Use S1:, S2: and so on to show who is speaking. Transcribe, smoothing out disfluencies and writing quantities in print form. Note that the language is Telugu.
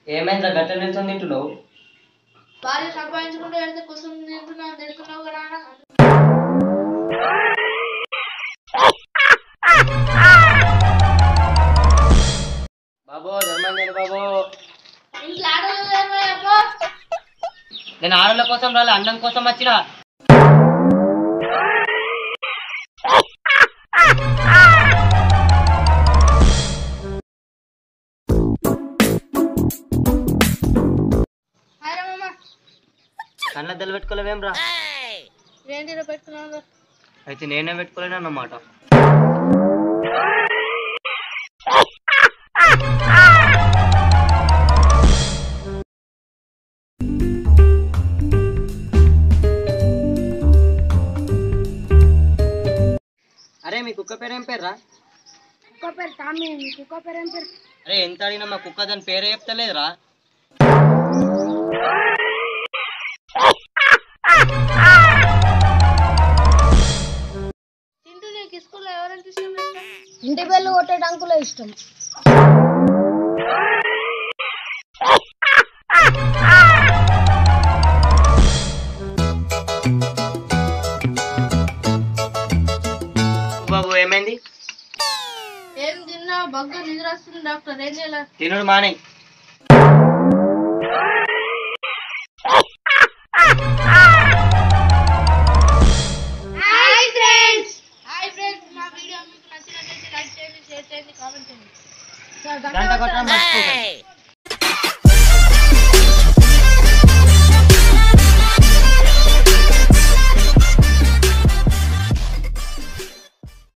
S1: ఏమైందిరా గట్ల నిల్చొని తింటున్నావు?
S2: భార్య సంపాదించుకుంటూ వెళ్తే కోసం తిడుతున్నావు కదా.
S1: బాబో ధర్మం చేయండి బాబో.
S2: ఇంట్లో ఆడవాళ్ళు
S1: నేను ఆడల కోసం రాలే, అన్నం కోసం వచ్చిన. కళ్ళద్దలు పెట్టుకోలేవేం రా?
S2: ఏంటిలో పెట్టుకున్నావు?
S1: అయితే నేనే పెట్టుకోలేను అన్నమాట. అరే మీ కుక్క పేరు ఏం పేరు రా?
S2: కుక్క పేరు టామీ. కుక్క పేరు ఏం పేరు?
S1: అరే ఎంత అడిగినా మా కుక్క దాని పేరే చెప్తలేదురా.
S2: తింటూ నీకు స్కూల్లో ఎవరంటే ఇష్టం?
S3: ఇంటి బెల్లు కొట్టే డంకులో ఇష్టం.
S1: బాబు ఏమైంది?
S2: ఏం తిన్నా బగ్గ నిద్ర వస్తుంది డాక్టర్. ఏం చేయాలి?
S1: తినుడు మానే.